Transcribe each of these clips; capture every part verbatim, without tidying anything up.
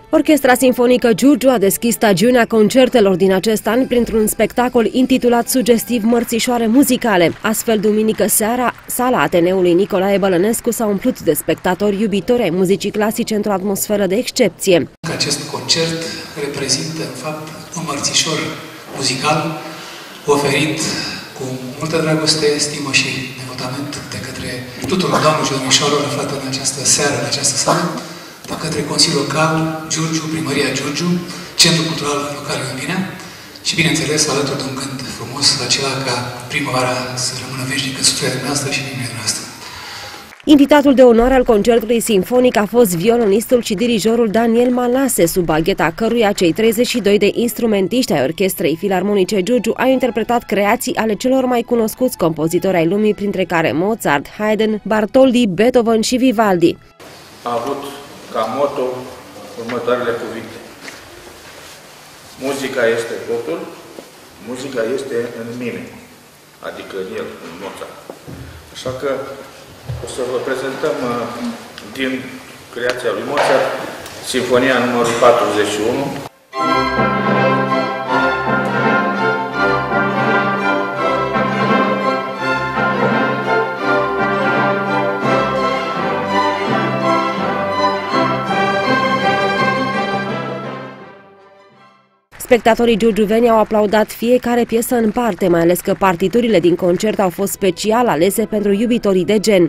Orchestra Sinfonică Giurgiu a deschis stagiunea concertelor din acest an printr-un spectacol intitulat sugestiv Mărțișoare muzicale. Astfel, duminică seara, sala Ateneului Nicolae Bălănescu s-a umplut de spectatori iubitori ai muzicii clasice într-o atmosferă de excepție. Acest concert reprezintă, în fapt, un mărțișor muzical oferit cu multă dragoste, stimă și devotament de către tuturor doamnelor și domnișoarelor aflate în această seară, în această sală, de către Consiliul Local Giurgiu, Primăria Giurgiu, Centrul Cultural Local Iombinea și, bineînțeles, alături de un gând frumos, acela ca primăvara să rămână veșnică în sufletul noastră și în inimile noastre. Invitatul de onoare al concertului sinfonic a fost violonistul și dirijorul Daniel Malase, sub bagheta căruia cei treizeci și doi de instrumentiști ai Orchestrei Filarmonice Giurgiu au interpretat creații ale celor mai cunoscuți compozitori ai lumii, printre care Mozart, Haydn, Bartoldi, Beethoven și Vivaldi. A avut ca motto următoarele cuvinte: muzica este totul, muzica este în mine, adică în el, în Mozart. Așa că o să vă prezentăm din creația lui Mozart Sinfonia numărul patruzeci și unu. Spectatorii giurgiuveni au aplaudat fiecare piesă în parte, mai ales că partiturile din concert au fost special alese pentru iubitorii de gen.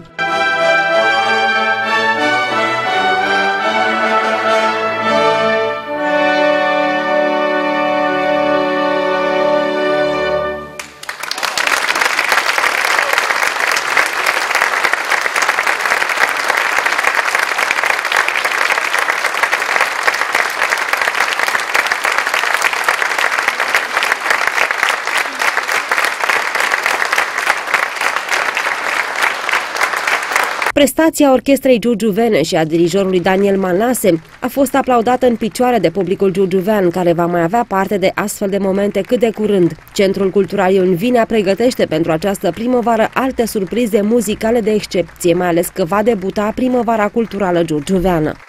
Prestația orchestrei giurgiuvene și a dirijorului Daniel Malase a fost aplaudată în picioare de publicul giurgiuvean, care va mai avea parte de astfel de momente cât de curând. Centrul Cultural Ionvinea pregătește pentru această primăvară alte surprize muzicale de excepție, mai ales că va debuta Primăvara Culturală Giurgiuveană.